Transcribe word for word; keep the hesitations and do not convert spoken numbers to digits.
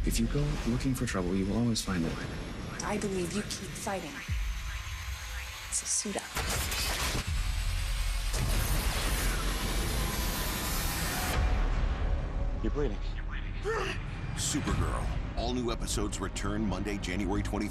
If you go looking for trouble, you will always find it. I believe you keep fighting. So suit up. You're bleeding. Supergirl. All new episodes return Monday, January twenty-fifth.